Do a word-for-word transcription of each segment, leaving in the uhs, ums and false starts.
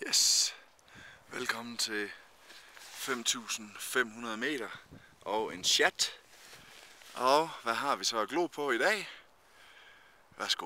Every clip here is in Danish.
Yes, velkommen til fem tusind fem hundrede meter og en chat. Og hvad har vi så at glo på i dag? Værsgo.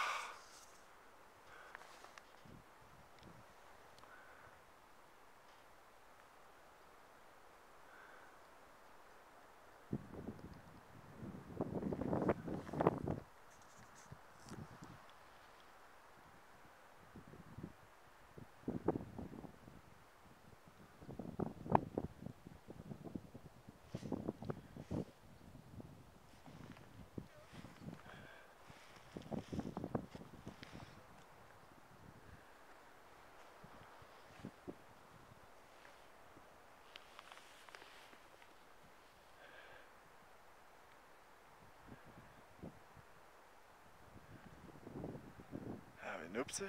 Her har vi Nupse.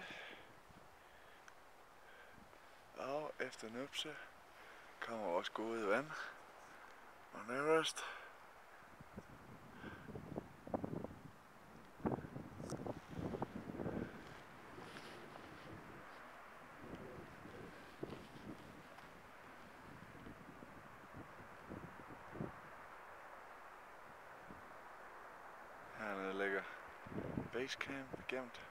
Og efter Nupse kommer vores gode ven Mount Everest. Hernede ligger Basecamp gemt.